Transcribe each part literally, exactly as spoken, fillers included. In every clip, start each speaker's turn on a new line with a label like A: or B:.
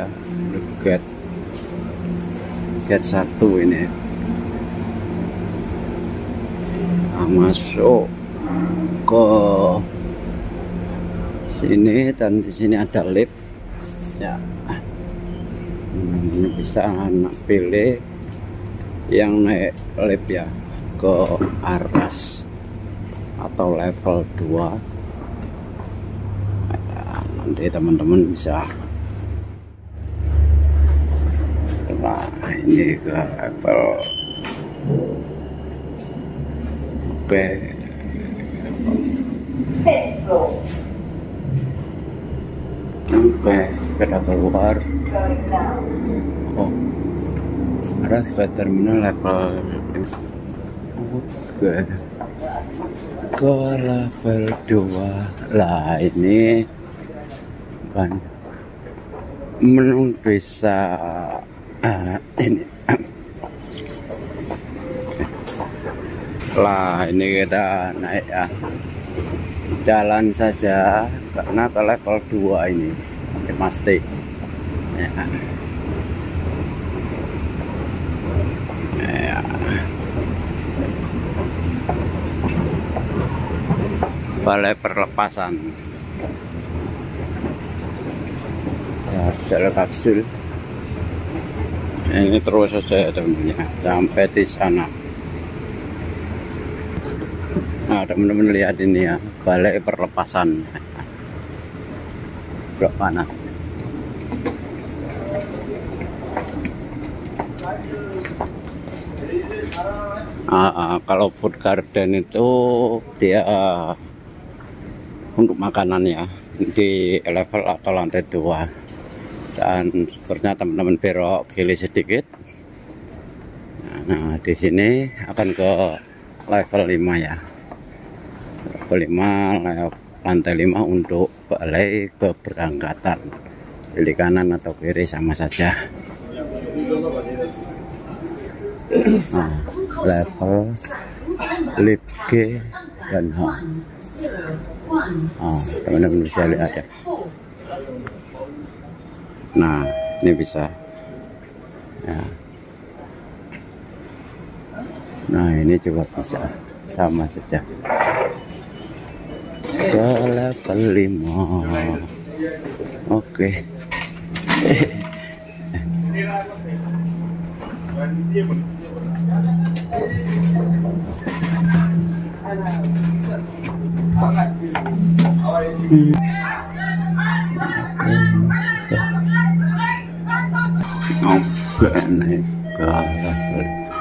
A: ya, gate gate satu ini. Nah, masuk ke sini dan di sini ada lift ya. Hmm, bisa anak pilih yang naik lift ya ke aras atau level dua. Nah, nanti teman-teman bisa, nah ini ke level B. Sampai kita keluar. Oh, ada ke terminal level ke ke level dua lah. Ini kan menung bisa uh, ini lah, ini kita naik ya, jalan saja karena ke level dua ini pasti ya. Ya. Balai perlepasan ya, jalan kapsul ini terus saja teman-teman sampai di sana. Nah, teman-teman lihat ini ya, balai perlepasan blok mana. Ah, ah, kalau food garden itu dia uh, untuk makanan ya, di level atau lantai dua. Dan seterusnya teman-teman belok kiri sedikit. Nah, di sini akan ke level lima ya. Level lima, lantai lima untuk balai keberangkatan. Pilih kanan atau kiri sama saja. Nah, level lift G dan H. Nah, teman-teman bisa lihat ya. Nah, ini bisa ya. Nah, ini juga bisa sama saja ke level lima. Oke. Oke, naik ke level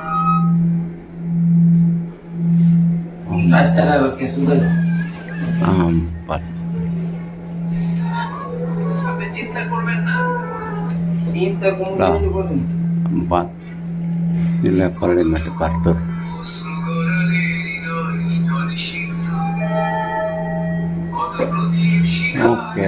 A: empat. Nah, empat di level lima departur. Oke.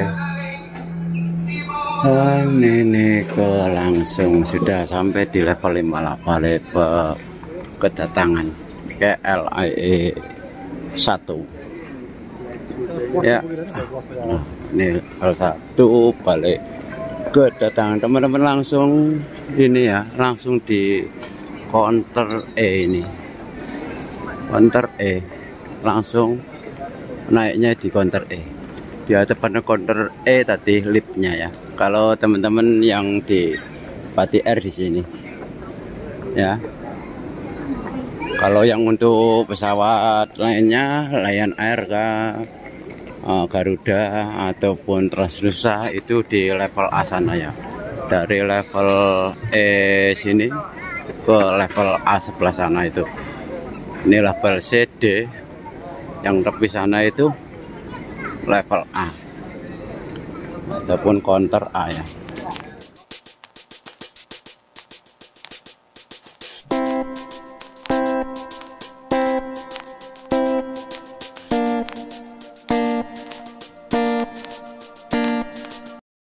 A: Dan ini ke langsung sudah sampai di level lima lah, balai kedatangan ke L I E satu ya. Nah, ini L satu balai kedatangan teman-teman, langsung ini ya, langsung di counter E ini, counter E, langsung naiknya di counter E. Di depan counter E tadi liftnya ya. Kalau teman-teman yang di Pati Air di sini ya. Kalau yang untuk pesawat lainnya, Lion Air kah, Garuda ataupun Transnusa, itu di level A sana ya. Dari level E sini ke level A sebelah sana itu. Ini level C D, yang tepi sana itu level A ataupun counter A ya.